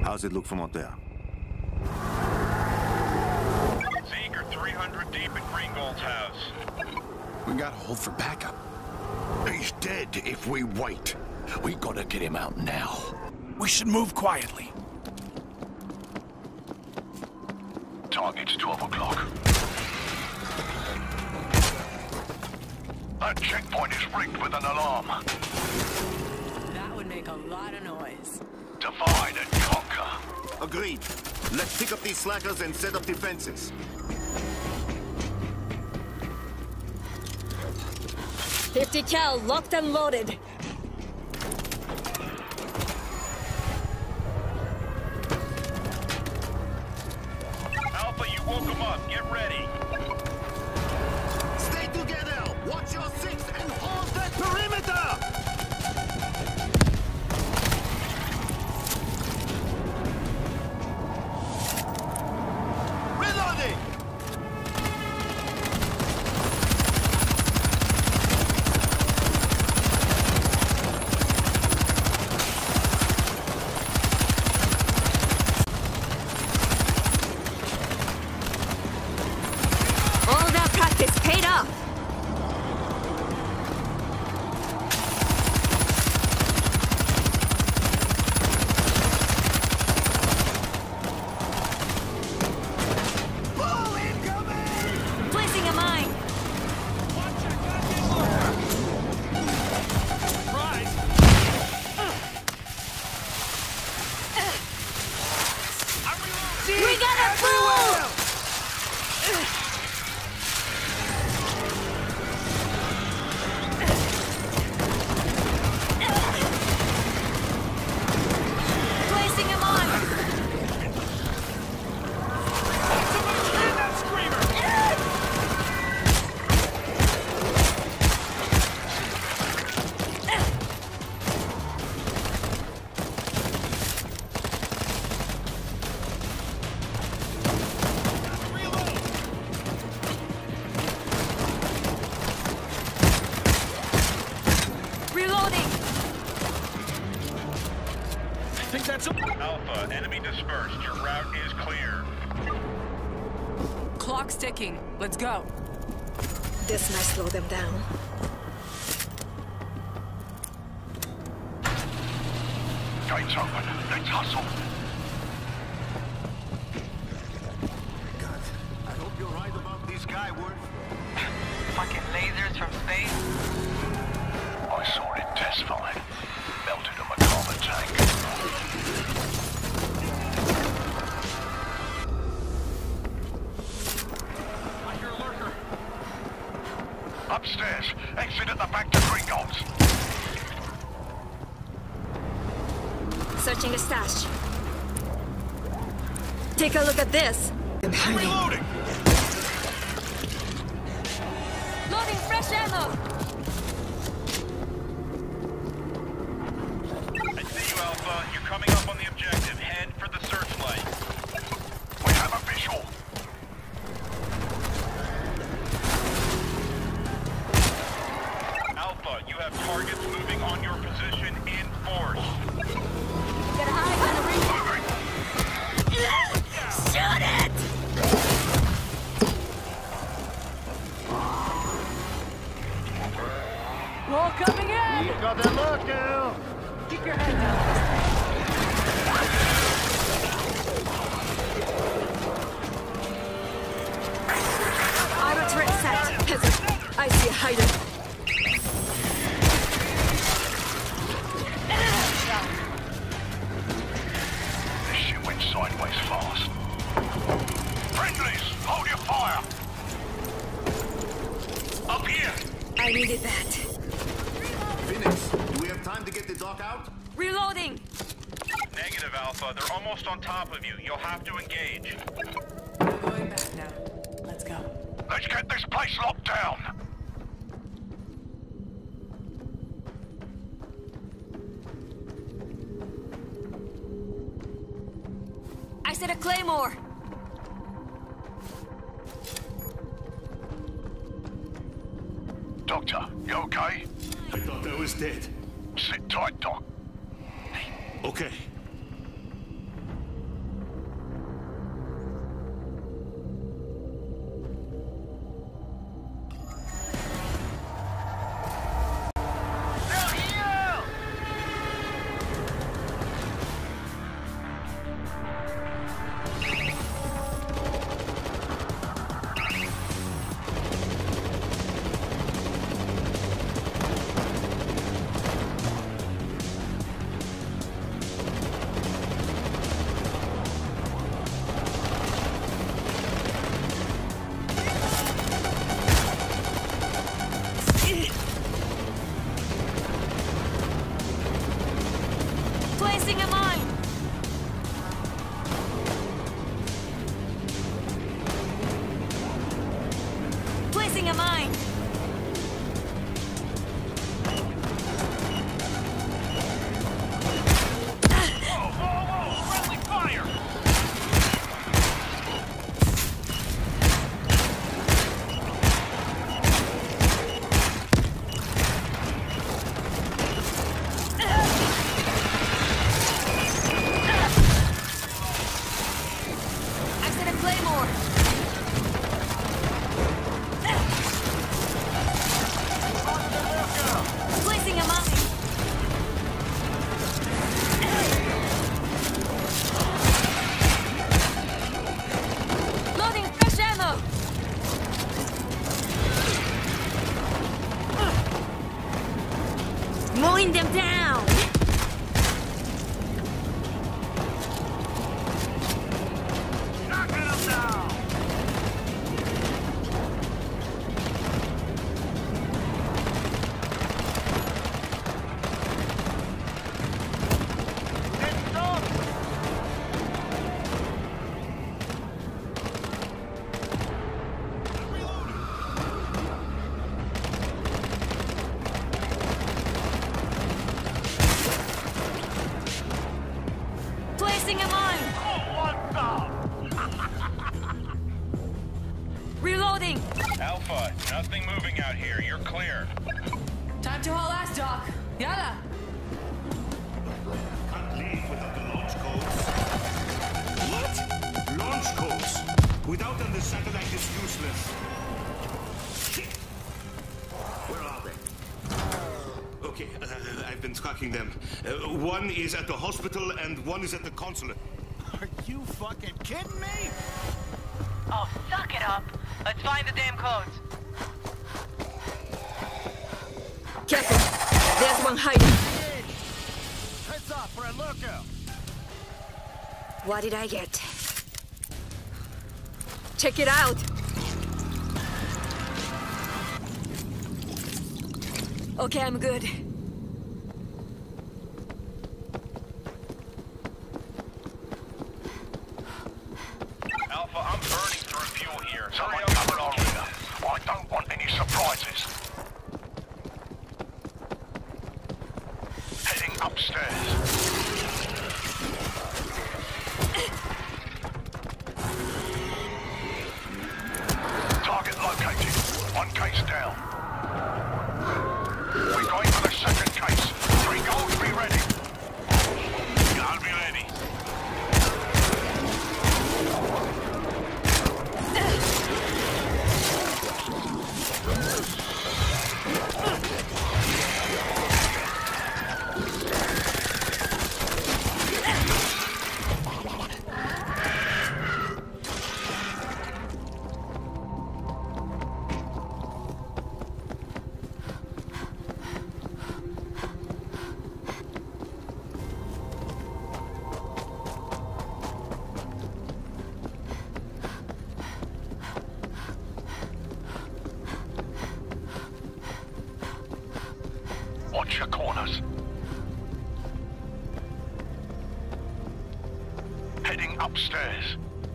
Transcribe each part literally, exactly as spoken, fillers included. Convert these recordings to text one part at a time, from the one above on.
How's it look from out there? Zeke are three hundred deep in Greengold's house. We gotta hold for backup. He's dead if we wait. We gotta get him out now. We should move quietly. Target's twelve o'clock. That checkpoint is rigged with an alarm. That would make a lot of noise. Divide and conquer. Agreed. Let's pick up these slackers and set up defenses. fifty cal locked and loaded. Alpha, you woke them up. Get ready. Stay together! Watch your six and hold that perimeter! Reloading! All that practice paid off. Placing a mine. We got a fool! Placing him on. Reloading. I think that's a... Alpha, enemy dispersed. Your route is clear. Clock's ticking. Let's go. This might slow them down. Gates open. Let's hustle. God, I hope you're right about this guy, Worf. Fucking lasers from space. I saw it test fire. Melted a Macama tank. I hear a lurker. Upstairs. Exit at the back to Gringotts. Searching a stash. Take a look at this. I'm hiding. Reloading! Loading fresh ammo. I see you, Alpha. You're coming up on the objective. Head for the searchlight. We have a visual. Alpha, you have targets moving on your position in force. Get a high on the ring. Shoot it! Wall coming in! You got that look, girl! Keep your head down. Auto turret set. Peasant. I see a hider. This shit went sideways fast. Friendlies, hold your fire! Up here! I needed that. Phoenix, do we have time to get the dock out? Reloading. Negative, Alpha. They're almost on top of you. You'll have to engage. We're going back now. Let's go. Let's get this place locked down! I said a claymore. Doctor, you okay? I thought I was dead. Sit tight, Doc. Okay. Placing a mine! Placing a mine! Mowing them down! Knocking them down! Placing a mine! Reloading! Alpha, nothing moving out here. You're clear. Time to haul ass, Doc. Yalla! Can't leave without the launch codes. What? Launch codes. Without them, the satellite is useless. Shit. Where are they? Okay, uh, I've been tracking them. Uh, one is at the hospital and one is at the consulate. Are you fucking kidding me? Oh, suck it up. Let's find the damn codes. Captain, there's one hiding. Heads up for a lookout. What did I get? Check it out! Okay, I'm good. Alpha, I'm burning through fuel here. Someone cover our rear. I don't want any surprises. Heading upstairs. Target located. One case down. We're going for the second case. Three goals, be ready. I'll be ready. Watch your corners. Heading upstairs.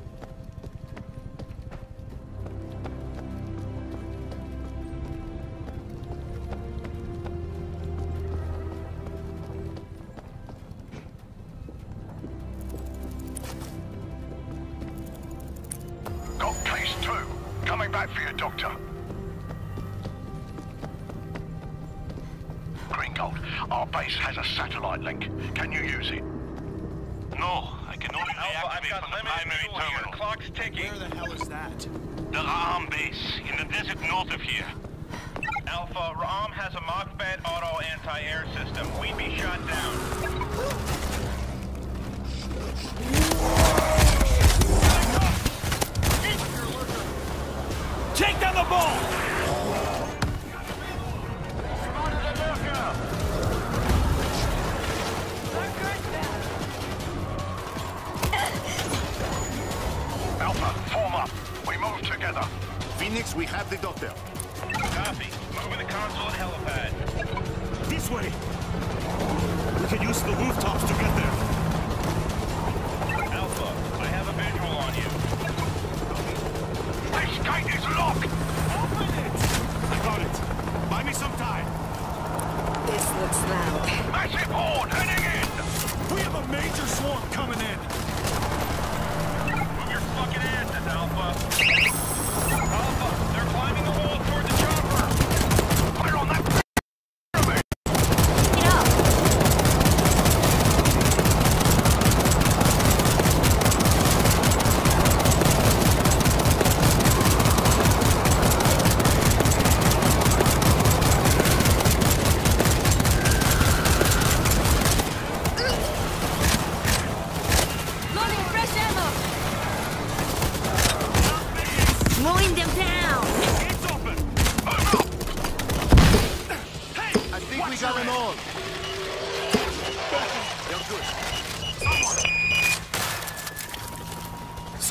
Got case two. Coming back for you, Doctor. Green Gold, our base has a satellite link. Can you use it? No, I can only Alpha, I've reactivate got from the limited primary fuel here. terminal. Clock's ticking. Where the hell is that? The Ra'am base, in the desert north of here. Alpha, Ra'am has a Machbed auto anti-air system. We'd be shot down. Take down the ball! Alpha, form up. We move together. Phoenix, we have the doctor. Copy. Moving the consulate helipad. This way. We can use the rooftops to get there.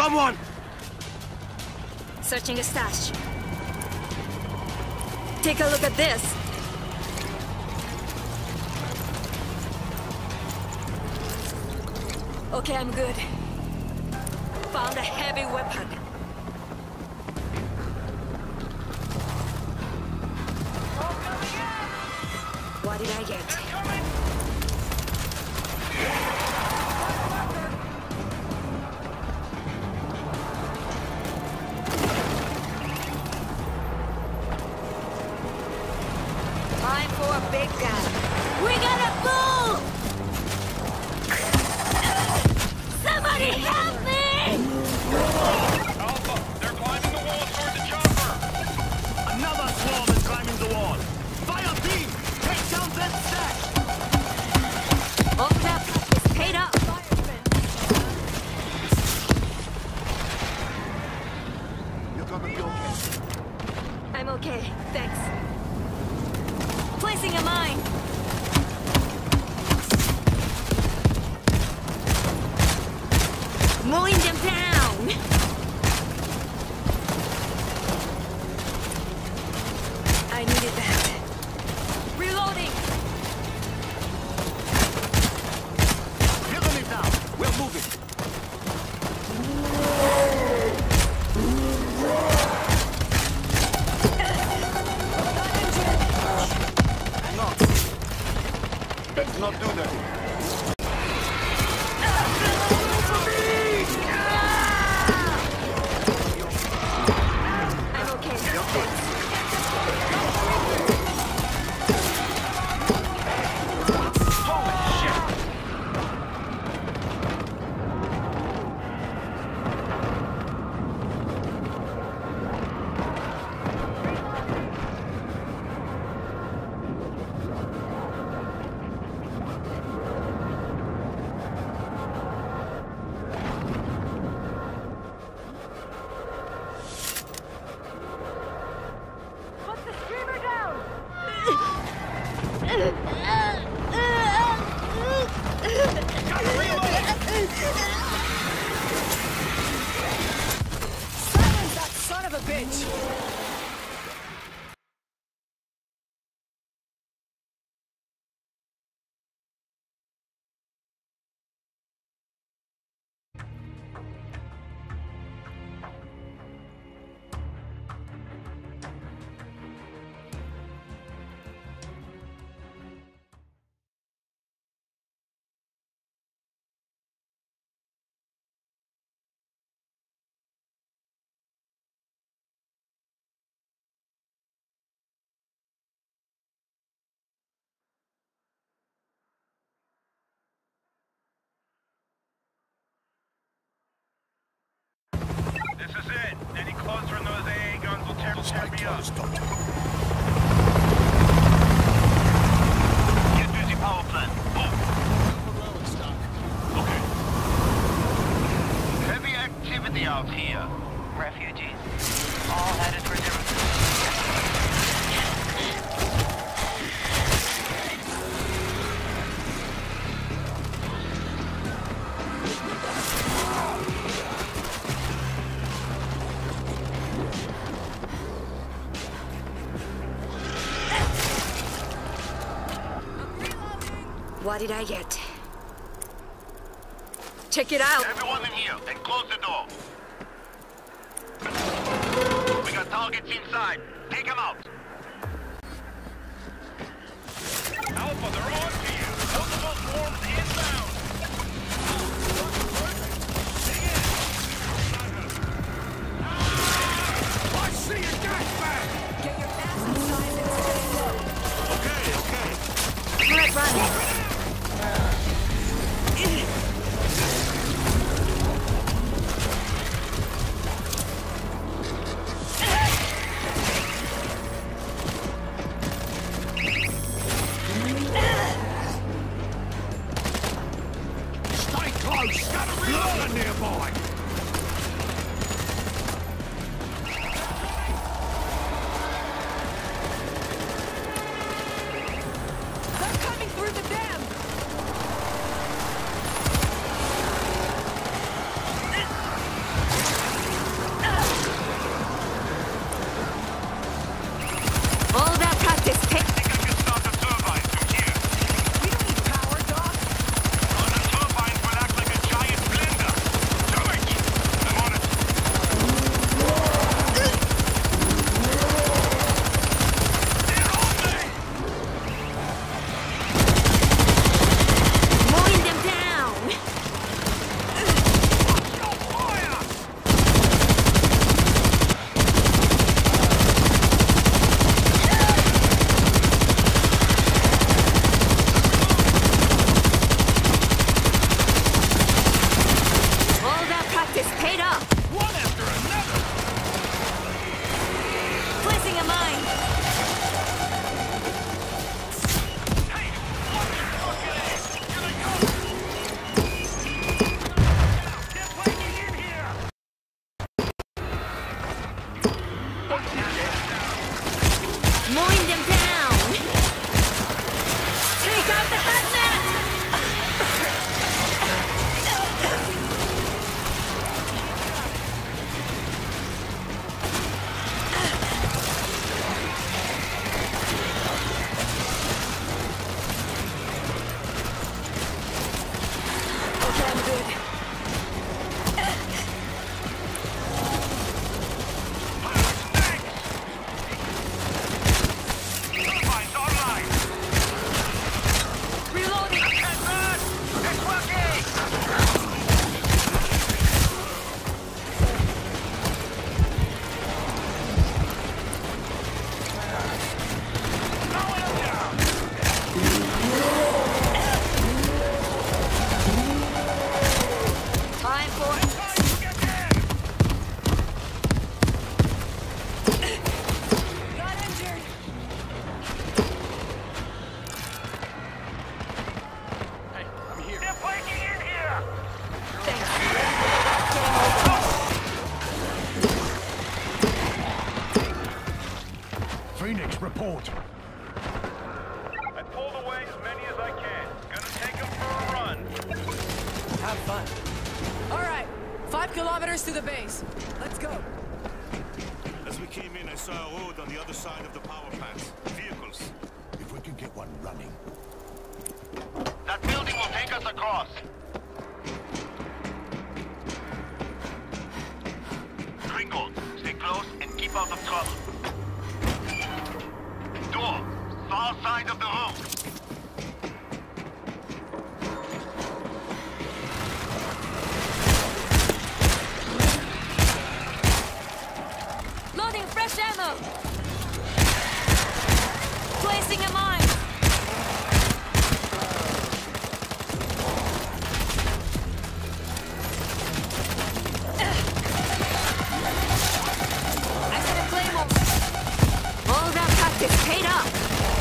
Someone! Searching a stash. Take a look at this. Okay, I'm good. Found a heavy weapon. What did I get? Time for a big guy. We gotta move! Somebody help me! Alpha, they're climbing the wall toward the chopper. Another swarm is climbing the wall! Fire team! Take down that stack! Open up! It's paid up! You're gonna be okay. I'm okay, thanks. Placing a mine! Mowing them down! I needed that. Reloading! Killing it now! We're moving! Hang on! Let's not do that! I'm okay, thanks. Put the streamer down! Silence that son of a bitch! This is it. Any closer and those A A guns will tear, tear me up. Get busy power plant. Move. Okay. Heavy activity out here. Refugees. All headed for Jerusalem. What did I get? Check it out! Everyone in here, and close the door. We got targets inside. Take them out. Alpha, they're on to you. Multiple swarms inbound. I see a gas bag! Get your ass inside and stay low. Okay, okay. Let's run! Stay close! Gotta reload nearby! They're coming through the dam! fun. All right, five kilometers to the base. Let's go. As we came in, I saw a road on the other side of the power plant. Vehicles. If we can get one running. That building will take us across. Gringo, stay close and keep out of trouble. Door, far side of the room. Loading fresh ammo! Placing a mine! I set a claymore! All that practice paid off!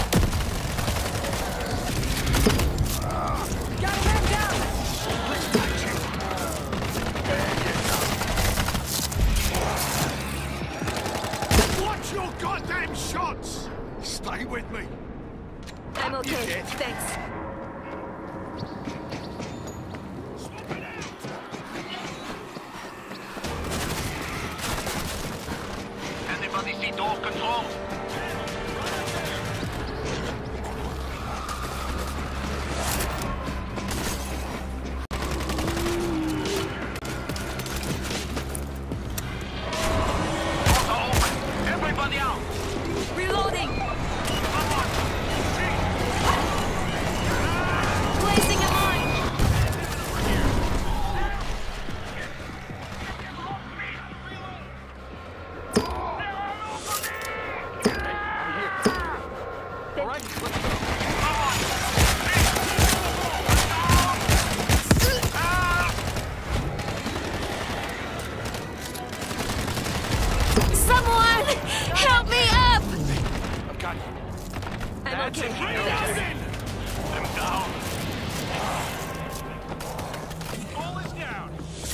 Got a man down! Watch your goddamn shots! Stay with me. I'm okay, dead? thanks. Anybody see door control? Doors are open. Everybody out. Reloading! Placing a mine! Someone! Help me up! I'm okay. I'm down. Wall is down.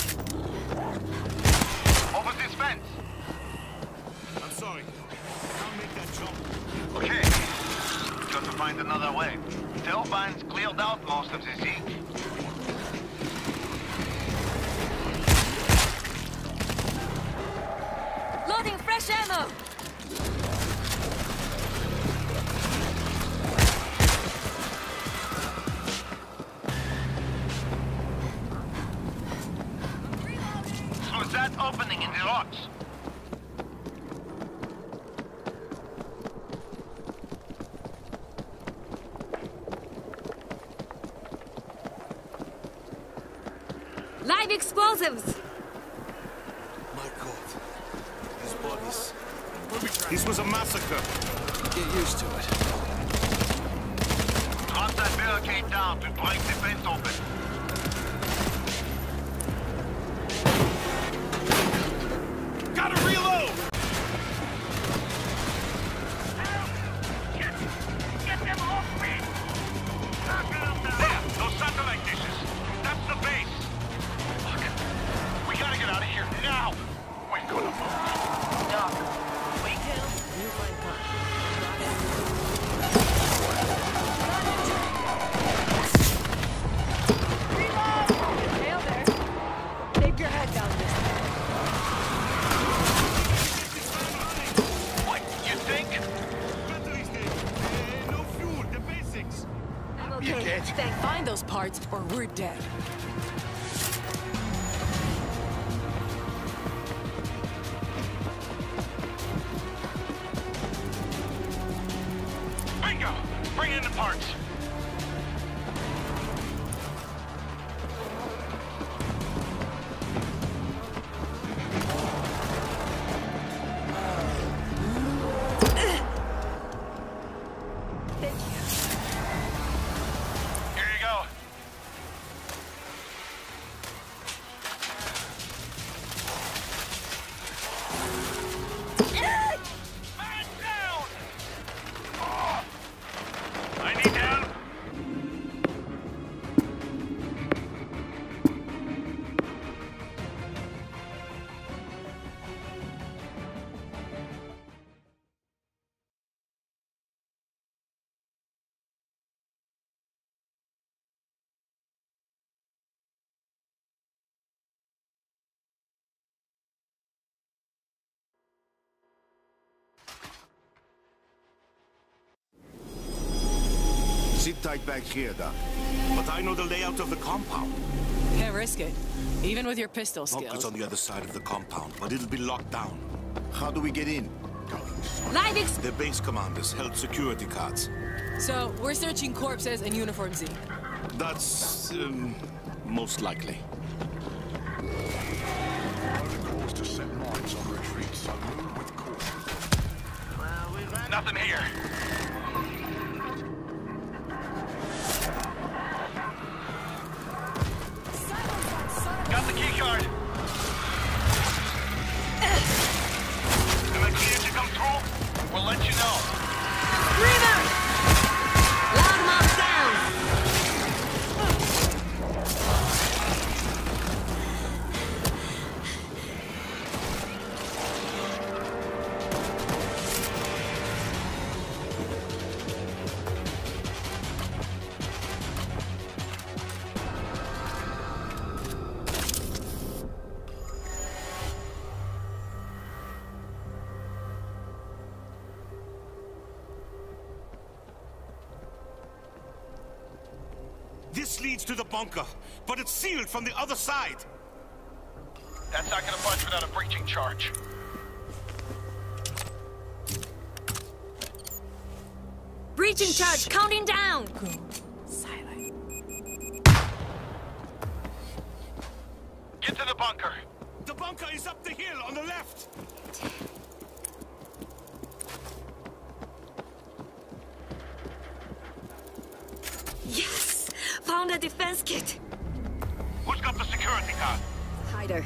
Over this fence. I'm sorry. I can't make that jump. Okay. Got to find another way. Telvine's cleared out most of the Zeke. Loading fresh ammo! Through that opening in the rocks. Live explosives! My God. These bodies. This was a massacre. Get used to it. Drop that barricade down to break the fence open. Gotta reload! Get, get them off me! There! Those satellite dishes! That's the base! Look, we gotta get out of here now! We're gonna move. Doc, we kill, you find time. Hail there. Keep your head down this way. What, you think? Batteries dead. Eh, no fuel. The basics. I'm You okay, dead? thanks. Find those parts or we're dead. Bingo! Bring in the parts! Here you go. Man down! Oh. I need to Sit tight back here, Doc. But I know the layout of the compound. Can't risk it. Even with your pistol Bunker's skills. on the other side of the compound, but it'll be locked down. How do we get in? Light ex- The base commanders held security cards. So, we're searching corpses and Uniform Z. That's, um, most likely. Course to set mines on retreat, so move with caution. Nothing here. Got the key card. Am I clear to come through? We'll let you know. Screamer! Loudmouth down! This leads to the bunker, but it's sealed from the other side. That's not gonna budge without a breaching charge. Breaching charge, counting down! Silent. Get to the bunker. The bunker is up the hill on the left. Yes! Found a defense kit! Who's got the security card? Hider.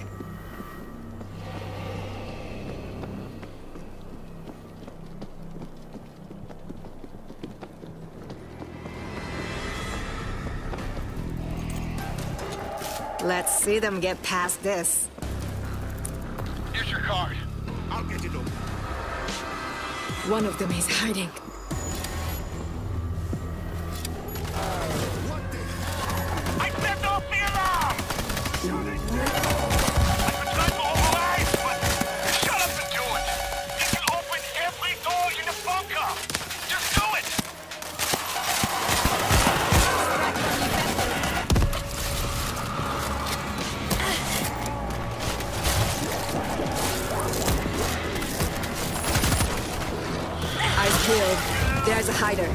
Let's see them get past this. Here's your card. I'll get it over. One of them is hiding. I set off the alarm! I've been trying to override, but shut up and do it! You can open every door in the bunker! Just do it! Eyes peeled. There's a hider.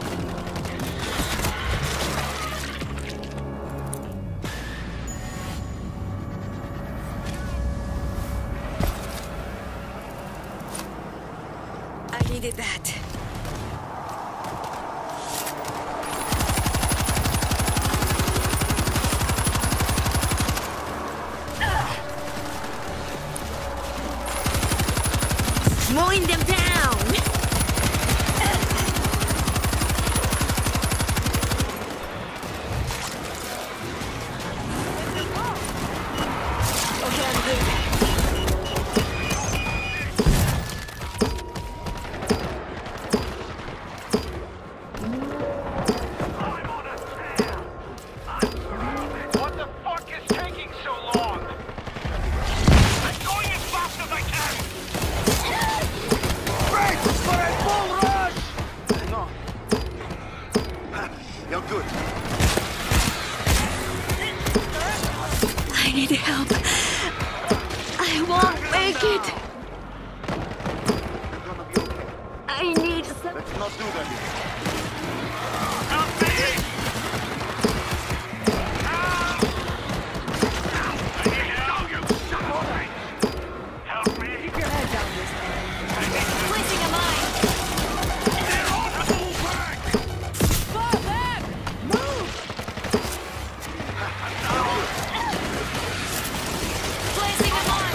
I needed that. Mowing them down! Okay, I'm good. What the fuck is taking so long? I'm going as fast as I can! Brace for a full rush! Hang on. You're good. I need help. I won't make it. You're gonna be okay. I need some. Let's not do that again. Help me! Help! I need help! Help me! Keep your head down this time. Placing a mine. They're on the whole back! Fall back! Move! Placing a mine.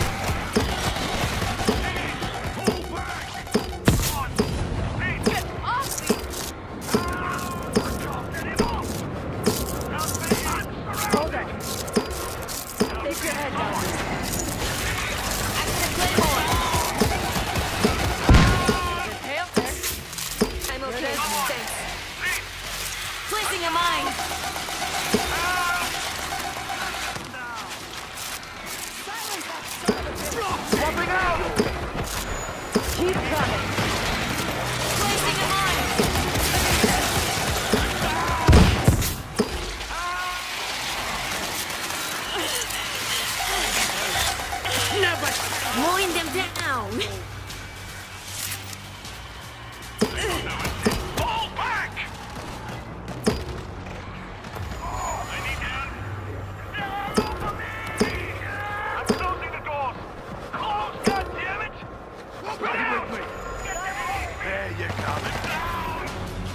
Pull back! Come on! Speed! Get Mowing them down. Fall back! I need help. Down over me! I'm closing the doors. Close, goddammit! Ready with me. Get them off me! There you go. Down!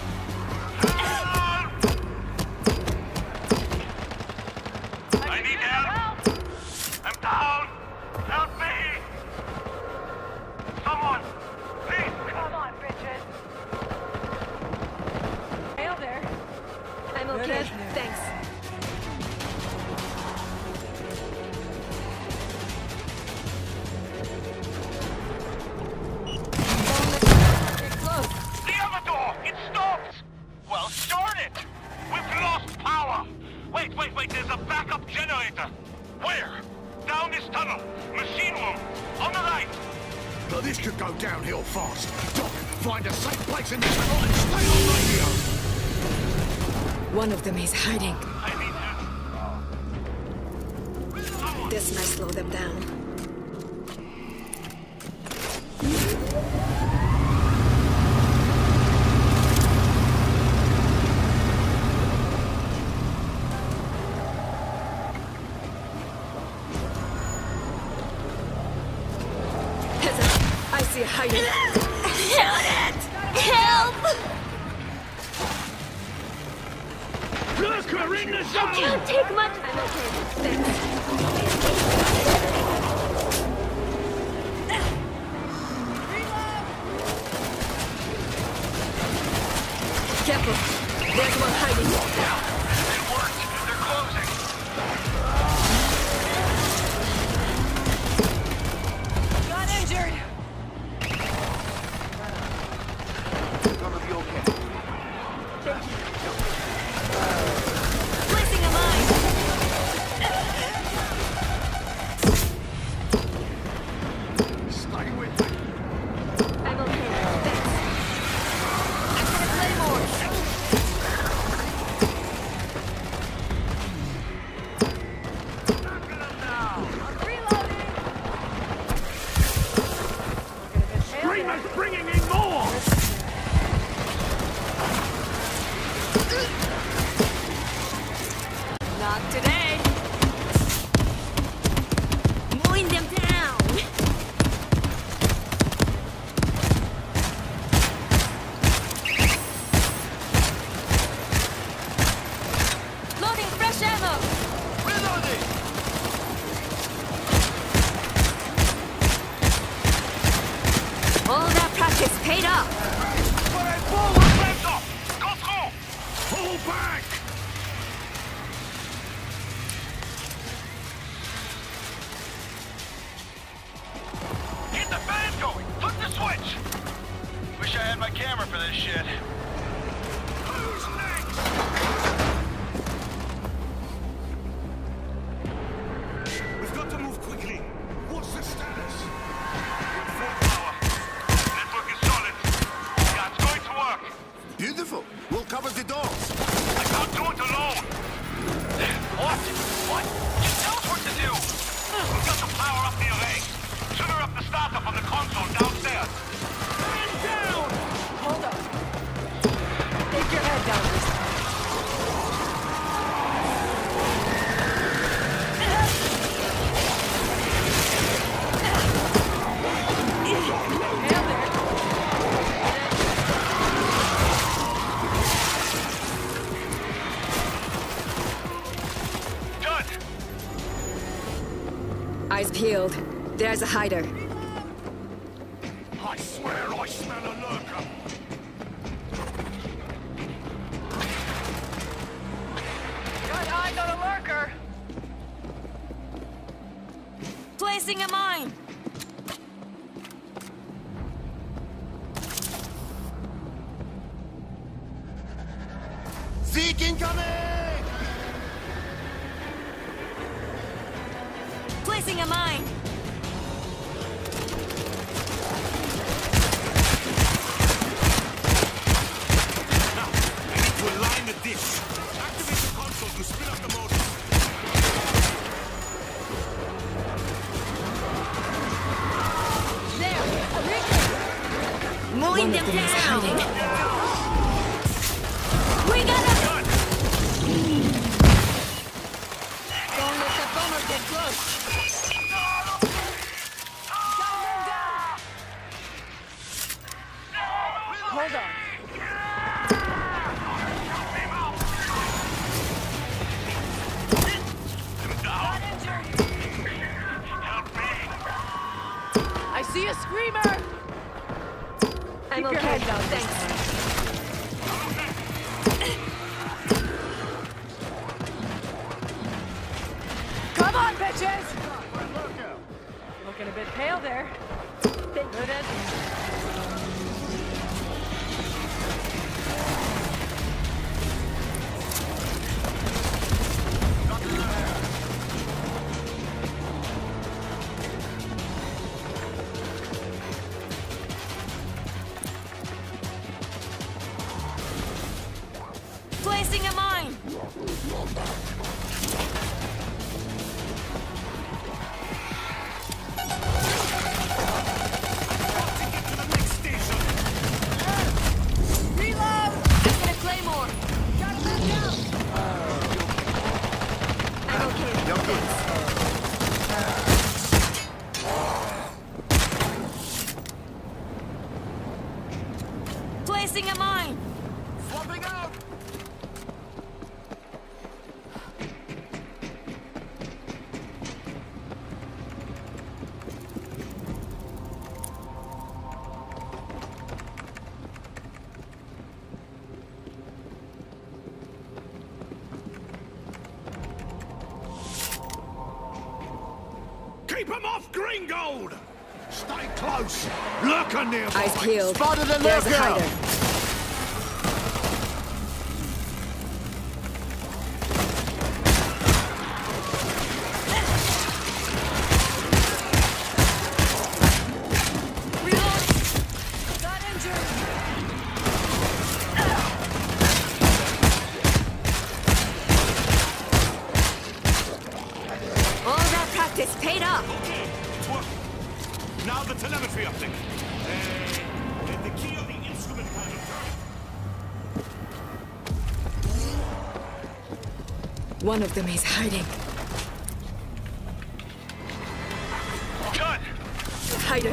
Help! I need help! I'm down! Help me! Someone! Please! Come on, bitches. Hail there. I'm Good okay. as new. Thanks. Get close. The other door! It stopped! Well, start it! We've lost power! Wait, wait, wait, there's a backup generator! Where? Down this tunnel! Machine room! On the right! But this could go downhill fast. Doc, find a safe place in the tunnel and stay on radio. One of them is hiding. I need to... Someone! This might slow them down. I see a hiding. Shoot it! Help! Lurker in the zone! Can't take much. I'm okay. Thanks. Careful. There's one hiding. It worked! They're closing! Got injured. Gonna be okay. Placing a mine. Stay with me. I'm okay. Thanks. I'm gonna play more. Screamer's bringing in more! Not today. Mowing them down. Loading fresh ammo. Reloading! All that practice paid off. Forward! Hands up! Go through! Pull back! Get the fan going! Flip the switch! Wish I had my camera for this shit. Who's next? We've got to move quickly. What's the status? Full power. Network is solid. Yeah, it's going to work. Beautiful. We'll cover the doors. I can't do it alone. What? What? Just tell us what to do. We've got to power up the array. Trigger up the startup on the console downstairs. Man down! Hold up. Take your head down this time. Hail there. Done. Eyes peeled. There's a hider. I swear I smell a lurker. Got eyes on a lurker. Placing a mine. Zeke incoming! Placing a mine. Now, I need to align the dish. Activate the console to spin up the motor. you screamer! I'm Keep your okay. head down. Thanks. Come on, bitches! Looking a bit pale there. Good. Placing a mine. Reload! I get a claymore. Got a man down! I'm okay. Thanks. Placing a mine. Swapping out! Keep him off Gringold! Stay close! Lurker nearby! Eyes peeled. Spotted a There's a lurker! hider. Reload! Got injured! All that practice paid off. Okay, it's working. Now the telemetry update. Uh, uh, the key of the instrument panel. One of them is hiding. Good. Hider.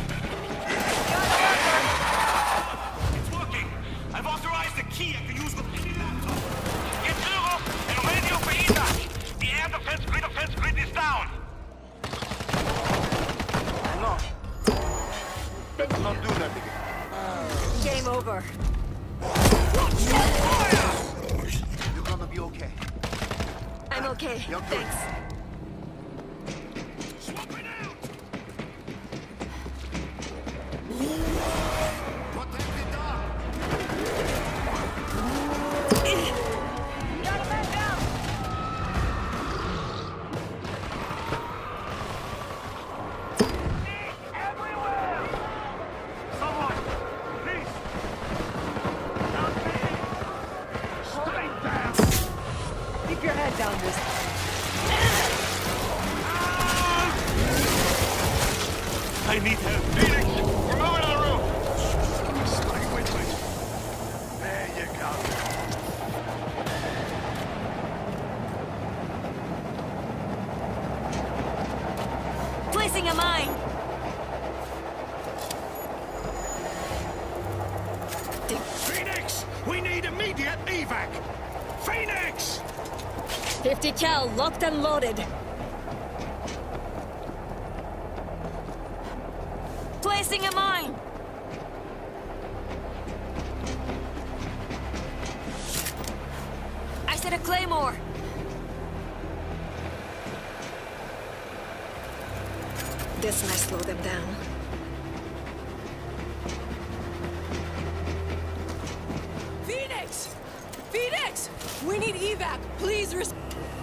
It's working. I've authorized the key I can use with any laptop. Get Zero and radio for evac. The air defense grid defense grid is down. No. Not do that again. Game over. You're gonna be okay. I'm okay. You're good. Thanks. Swapping out! Protect the dog! Got a man down! Everywhere. Someone, please. Help me. Stay down. Keep your head down this I need help. Phoenix, we're moving to the roof. Stay with me. There you go. Placing a mine. Phoenix! We need immediate evac! Phoenix! fifty cal locked and loaded. Placing a mine. I said a claymore. This might slow them down. Phoenix! Phoenix! We need evac. Please res-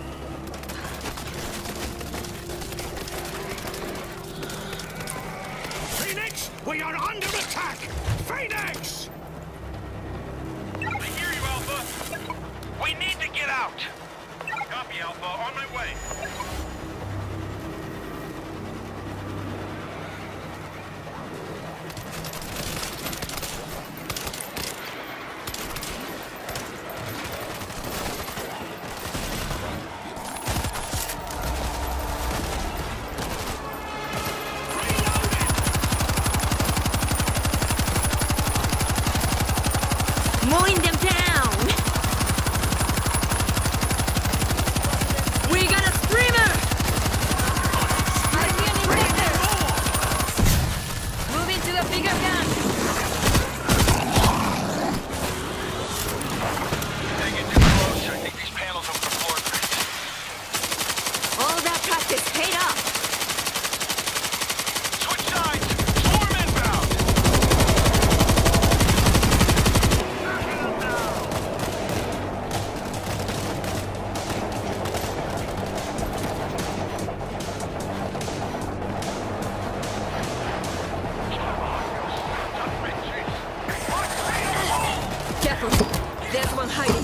Phoenix! We are under attack! Phoenix! I hear you, Alpha. We need to get out. Copy, Alpha. On my way. Mowing them down! We got a spree This paid off. Switch sides! Swarm inbound! Careful. There's one hiding.